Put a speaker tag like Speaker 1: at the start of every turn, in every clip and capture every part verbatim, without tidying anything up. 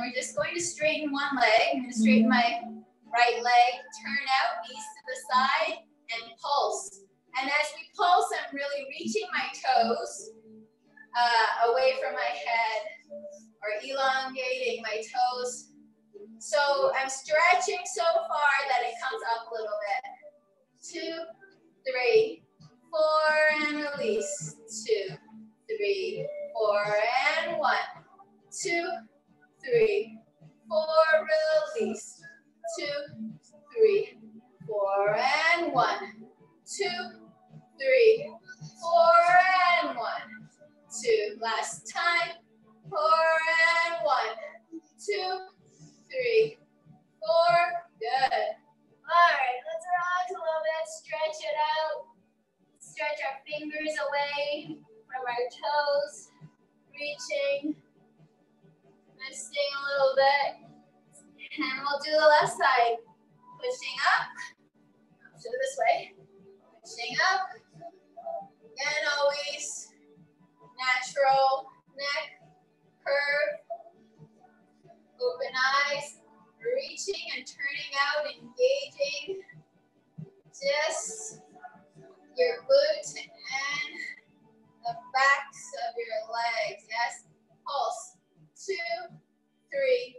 Speaker 1: we're just going to straighten one leg. I'm going to straighten my right leg, turn out, knees to the side, and pulse. And as we pulse, I'm really reaching my toes uh, away from my head or elongating my toes. So I'm stretching so far that it comes up a little bit. Two, three, four, and release. Two, three, four, and one. Two, three, four, release. Two, three, four, and one. Two, three, four, and one. Two, last time. Four, and one. Two, three, four, good. All right, let's rock a little bit, stretch it out. Stretch our fingers away from our toes, reaching, twisting a little bit. And we'll do the left side. Pushing up, so this way. Pushing up, and always natural neck curve. Open eyes, reaching and turning out, engaging just your glutes and the backs of your legs. Yes, pulse. Two, three,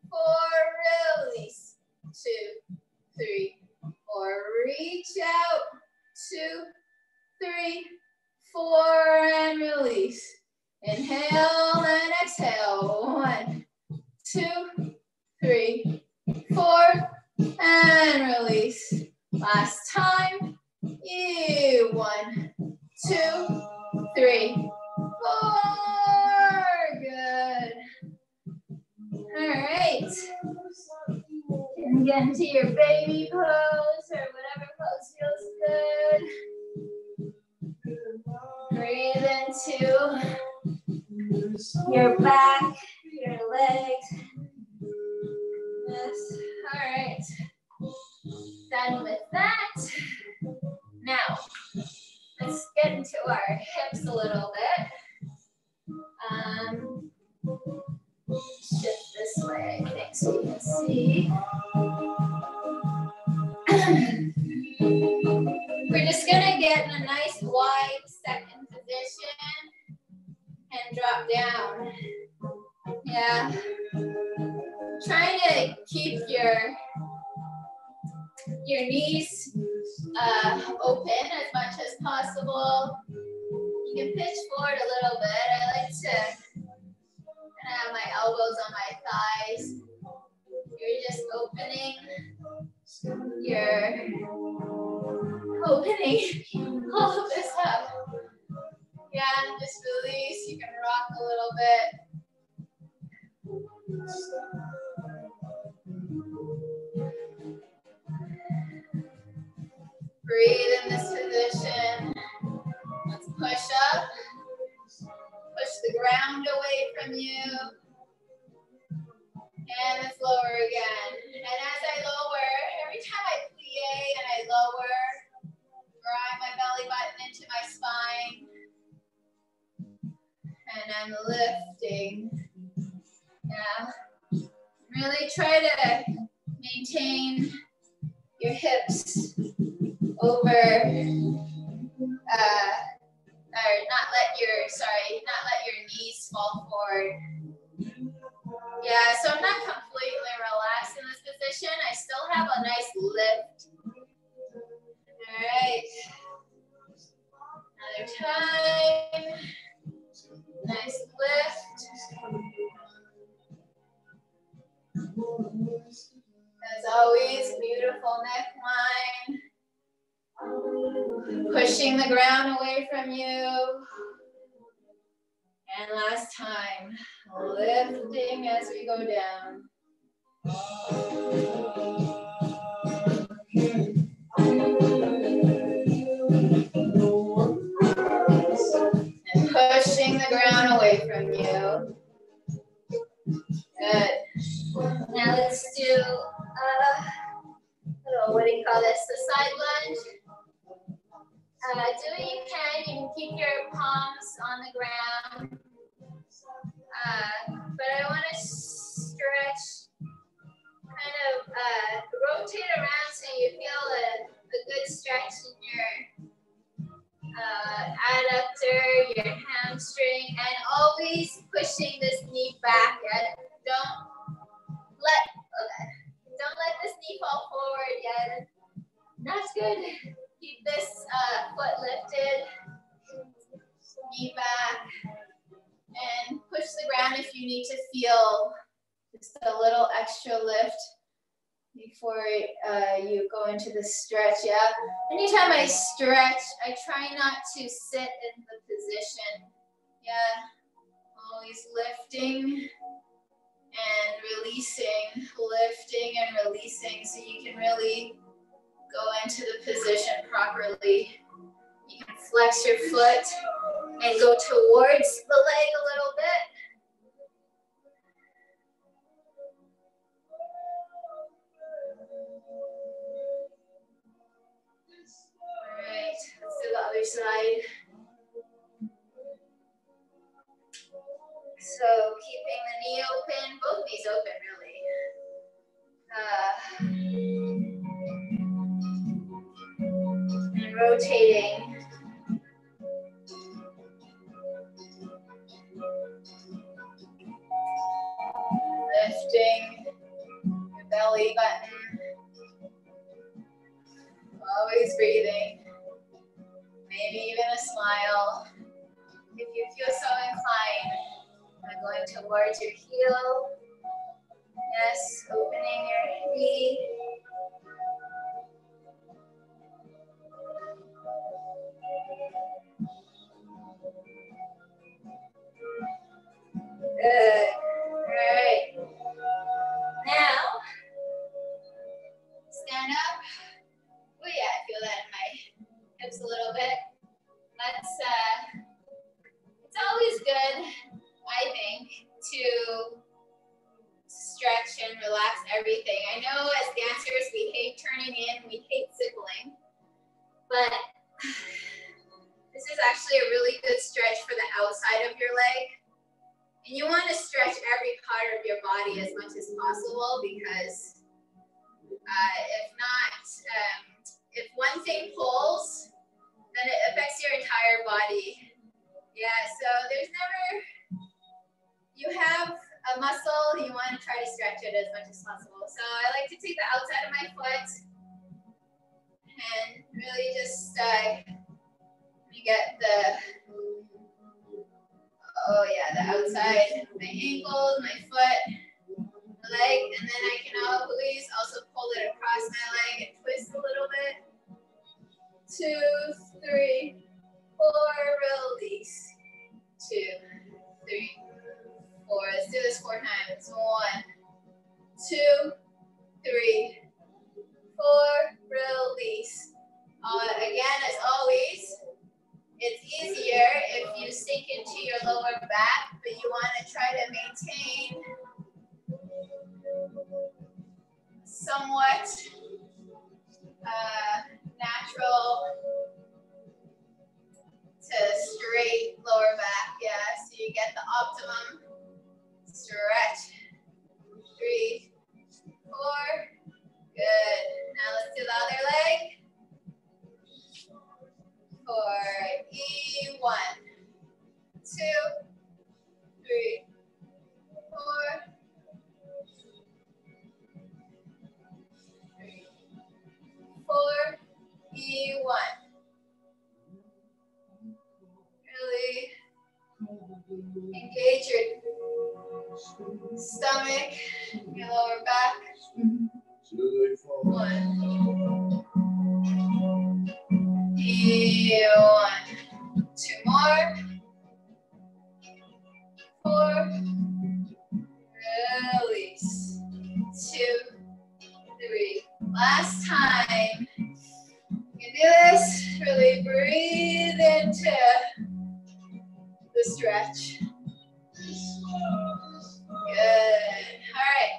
Speaker 1: four, release. Two, three, four, reach out. Two, three, four, and release. Inhale and exhale. One, two, three, four, and release. Last time. You. One, two, three, four. Good. All right. And get into your baby pose or whatever pose feels good. Breathe into your back, your legs. Yes. All right. Done with that. Now, let's get into our hips a little bit. Um, shift this way, I think, so you can see. We're just gonna get in a nice wide second position and drop down. Yeah. Trying to keep your your knees uh, open as much as possible. You can pitch forward a little bit. I like to kind of have my elbows on my thighs. You're just opening your opening all of this up. Yeah, and just release. You can rock a little bit. Breathe in this position. Let's push up. Push the ground away from you. And let's lower again. And as I lower, every time I plie and I lower, grind my belly button into my spine. And I'm lifting. Yeah. Really try to maintain your hips over, uh, or not let your, sorry, not let your knees fall forward. Yeah, so I'm not completely relaxed in this position. I still have a nice lift. All right. Another time. Nice lift. As always, beautiful neckline. Pushing the ground away from you. And last time, lifting as we go down. And pushing the ground away from you. Good. Now let's do, uh, little, what do you call this? The side lunge. Uh, do what you can. You can keep your palms on the ground. Uh, but I want to stretch flexor, your hamstring, and always pushing this knee back. Yet. Don't let okay. Don't let this knee fall forward yet. That's good. Keep this uh, foot lifted, knee back, and push the ground if you need to feel just a little extra lift before uh, you go into the stretch. Yeah. Anytime I stretch, I try not to sit in the position. Yeah. Always lifting and releasing, lifting and releasing, so you can really go into the position properly. You can flex your foot and go towards the leg a little bit. All right, let's do the other side. So keeping the knee open, both knees open really. Uh, and rotating. Lifting your belly button. Always breathing. Maybe even a smile. If you feel so inclined. Going towards your heel. Yes, opening your knee. Good. All right. Now, stand up. Oh yeah, I feel that in my hips a little bit. Let's, uh, it's always good, I think, to stretch and relax everything. I know as dancers, we hate turning in, we hate ziggling, but this is actually a really good stretch for the outside of your leg. And you want to stretch every part of your body as much as possible, because uh, if not, um, if one thing pulls, then it affects your entire body. Yeah, so there's never, you have a muscle, you want to try to stretch it as much as possible. So I like to take the outside of my foot and really just uh, you get the, oh yeah, the outside, my ankle, my foot, my leg, and then I can always also pull it across my leg and twist a little bit. Two, three, four, release. Two, three, four. Let's do this four times. One, two, three, four, release. Uh, again, as always, it's easier if you sink into your lower back, but you want to try to maintain somewhat uh, natural to straight lower back. Yeah, so you get the optimum stretch. Three, four, good. Now let's do the other leg. For E, one, two, three, four, three, four, E, one. Really engage your stomach, your lower back. One. E, one. Two more. Four. Release. Two. Three. Last time. You can do this. Really breathe into the stretch. Good. All right.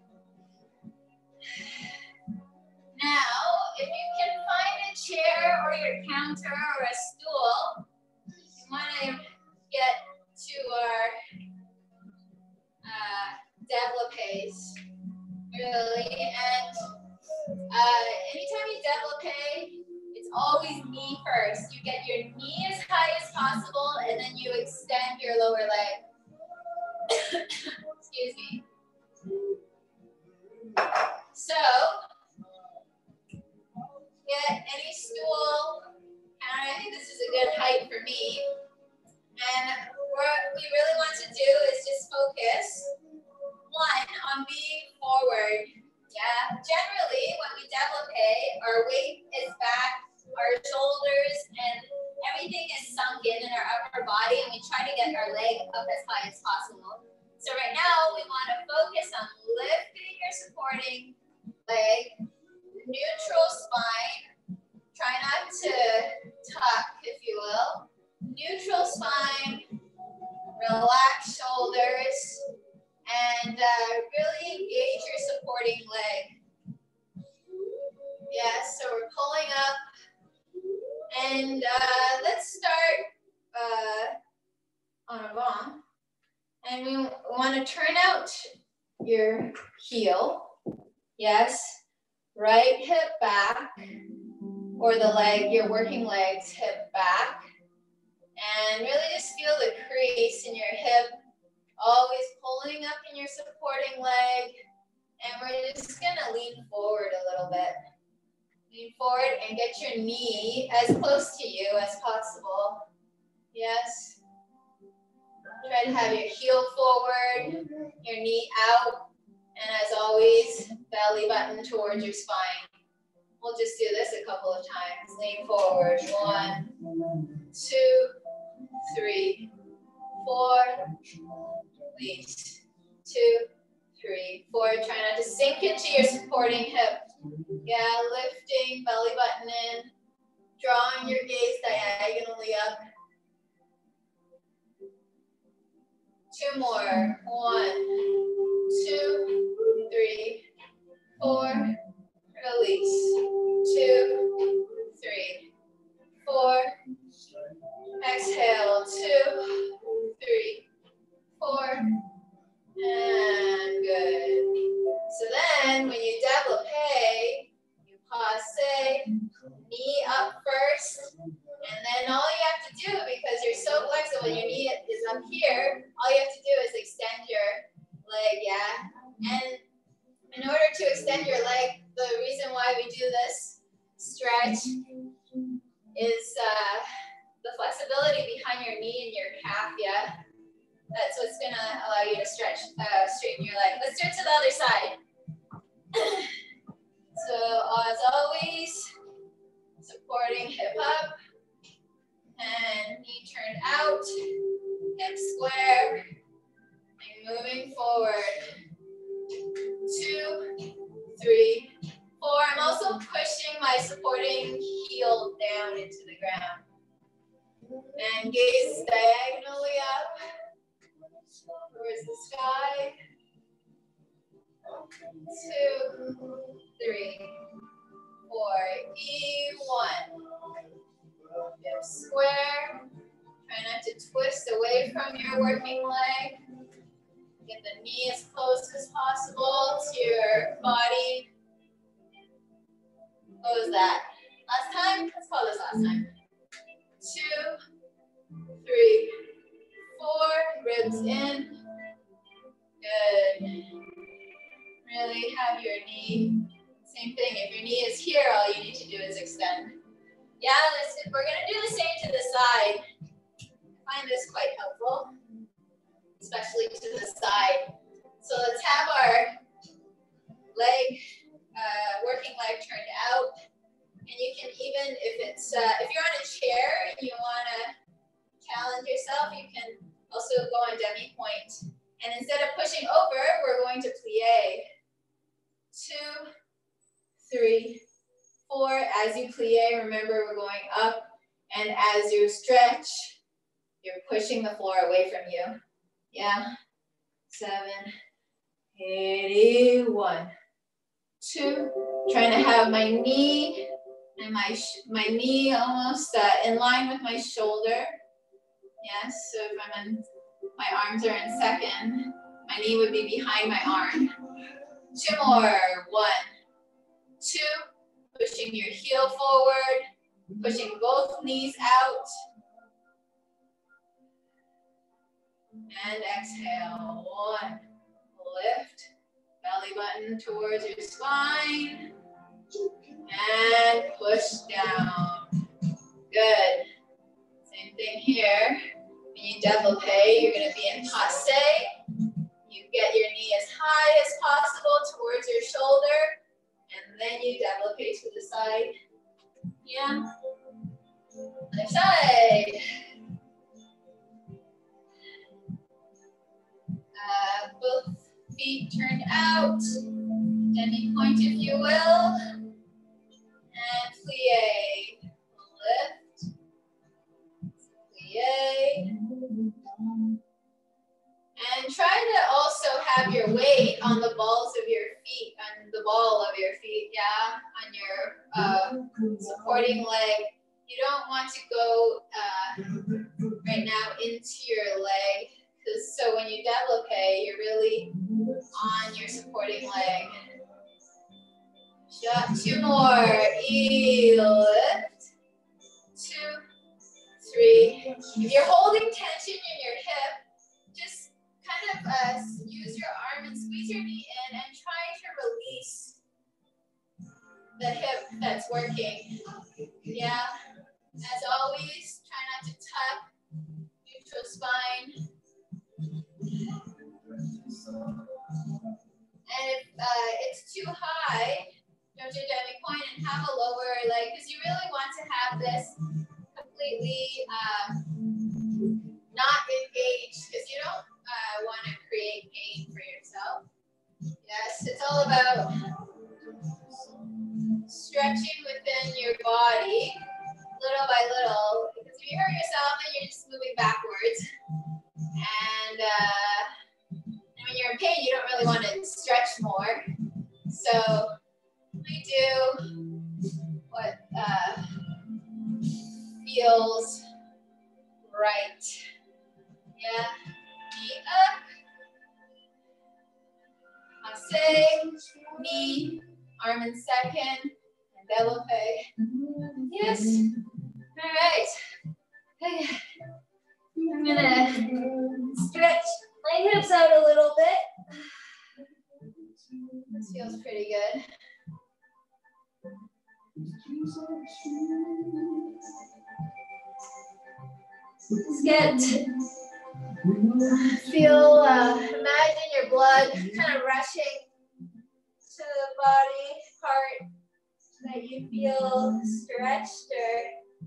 Speaker 1: Now, if you can find a chair or your counter or a stool, you want to get to our uh, développés, really. And uh, anytime you développé, it's always knee first. You get your knee as high as possible, and then you extend your lower leg. Excuse me. So, get any stool, and I think this is a good height for me. And what we really want to do is just focus, one, on being forward. Yeah, generally when we développé, our weight is back, our shoulders and everything is sunk in in our upper body, and we try to get our leg up as high as possible. So right now we want to focus on lifting your supporting leg, neutral spine, try not to tuck, if you will, neutral spine, relax shoulders, and uh, really engage your supporting leg. Yes, so we're pulling up. And uh, let's start uh, en avant. And we want to turn out your heel. Yes, right hip back, or the leg, your working legs, hip back. And really just feel the crease in your hip. Always pulling up in your supporting leg, and we're just gonna lean forward a little bit. Lean forward and get your knee as close to you as possible. Yes. Try to have your heel forward, your knee out, and as always, belly button towards your spine. We'll just do this a couple of times. Lean forward. One, two, three, four. Release. Two, three, four. Try not to sink into your supporting hip. Yeah, lifting, belly button in. Drawing your gaze diagonally up. Two more. One, two, three, four. Release. Two, three, four. Exhale. Two, three, four, and good. So then when you développé, you passe, knee up first, and then all you have to do, because you're so flexible, your knee is up here, all you have to do is extend your leg, yeah? And in order to extend your leg, the reason why we do this stretch is uh, the flexibility behind your knee and your calf, yeah? That's what's gonna allow you to stretch, uh, straighten your leg. Let's do it to the other side. So as always, supporting hip up and knee turned out, hip square, and moving forward. Two, three, four. I'm also pushing my supporting heel down into the ground. And gaze diagonally up towards the sky. Two, three, four, E one. Hip square. Try not to twist away from your working leg. Get the knee as close as possible to your body. What was that? Last time? Let's call this last time. Two, three, four. Ribs in. Good. Really have your knee. Same thing. If your knee is here, all you need to do is extend. Yeah, listen, we're going to do the same to the side. I find this quite helpful, especially to the side. So let's have our leg, uh, working leg turned out. And you can even, if it's, uh, if you're on a chair and you want to challenge yourself, you can also go on demi-point. And instead of pushing over, we're going to plie. Two, three, four. As you plie, remember we're going up. And as you stretch, you're pushing the floor away from you. Yeah. Seven, eighty-one. Two. Trying to have my knee and my my knee almost uh, in line with my shoulder. Yes. So if I'm in, my arms are in second, my knee would be behind my arm. Two more. One, two. Pushing your heel forward. Pushing both knees out. And exhale. One. Lift. Belly button towards your spine. And push down. Good. Same thing here. When you développé, you're going to be in passe. You get your knee as high as possible towards your shoulder. And then you développé to the side. Yeah. Other side. Uh, both feet turned out. Demi-point, if you will. And plie. Lift. Plie. And try to also have your weight on the balls of your feet, on the ball of your feet, yeah, on your uh, supporting leg. You don't want to go uh, right now into your leg, because so when you développé, you're really on your supporting leg. Just two more. E, lift. Two, three. If you're holding tension in your hip, just kind of uh, use your arm and squeeze your knee in and try to release the hip that's working. Yeah. As always, try not to tuck neutral spine. And if uh, it's too high, don't do demi-point and have a lower leg, because you really want to have this completely um, not engaged, because you don't uh, want to create pain for yourself. Yes, it's all about stretching within your body little by little, because if you hurt yourself, then you're just moving backwards. And, uh, and when you're in pain, you don't really want to stretch more. So we do what uh, feels right. Yeah. Knee up. Passe. Knee. Arm in second. And développé. Yes. All right. Okay. I'm gonna stretch my hips out a little bit. This feels pretty good. Let's get, feel, uh, imagine your blood kind of rushing to the body part so that you feel stretched or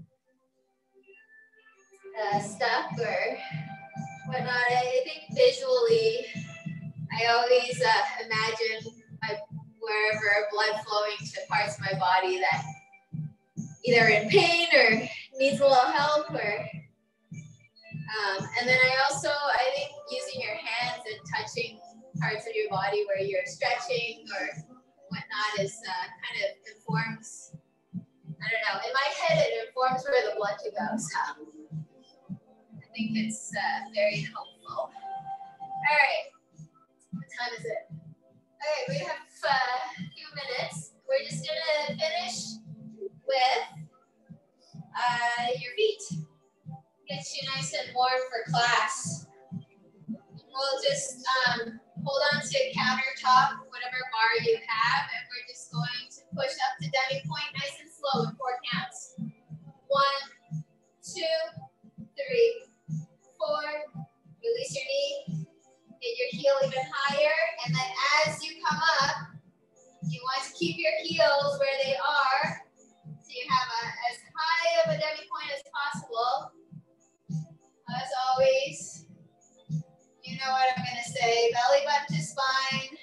Speaker 1: Uh, stuck or whatnot. I think visually, I always uh, imagine my, wherever blood flowing to parts of my body that either in pain or needs a little help, or um, and then I also, I think using your hands and touching parts of your body where you're stretching or whatnot is uh, kind of informs, I don't know, in my head it informs where the blood should go, so. I think it's uh, very helpful. All right, what time is it? All right, we have uh, a few minutes. We're just gonna finish with uh, your feet. Get you nice and warm for class. We'll just um, hold on to countertop, whatever bar you have, and we're just going to push up to demi-point nice and slow in four counts. One, two, three. Four, release your knee, get your heel even higher, and then as you come up, you want to keep your heels where they are, so you have a, as high of a demi-point as possible. As always, you know what I'm going to say, belly button to spine,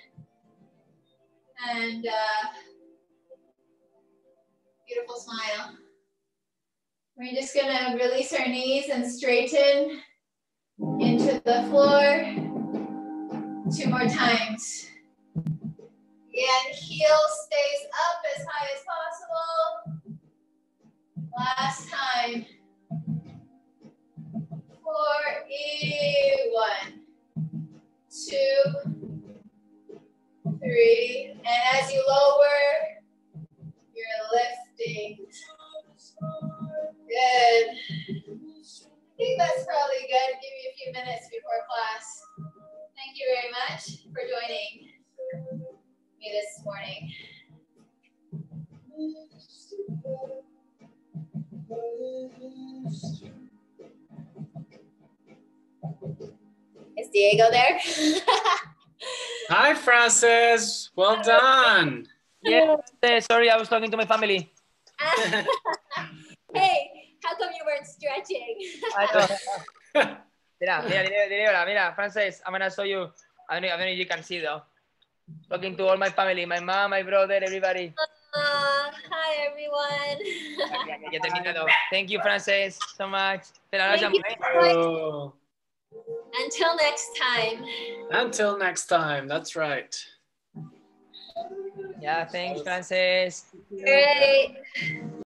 Speaker 1: and uh, beautiful smile. We're just going to release our knees and straighten into the floor. Two more times. Again, heel stays up as high as possible. Last time. Four, e, one, two, three. And as you lower, you're lifting. Good. I think that's probably good. Give you a few minutes before class. Thank you very much for joining me this morning. Is Diego there?
Speaker 2: Hi, Francis. Well done.
Speaker 3: Yeah, sorry, I was talking to my family.
Speaker 1: Hey, how come you weren't stretching?
Speaker 3: I know. Mira, mira, mira, mira, Francis, I'm gonna show you. I don't know, I don't know if you can see though. Talking to all my family, my mom, my brother, everybody.
Speaker 1: Uh, hi, everyone.
Speaker 3: Thank you, Francis, so much.
Speaker 1: Thank you so much. Until next time.
Speaker 2: Until next time, that's right.
Speaker 3: Yeah, thanks, Francis.
Speaker 1: Great.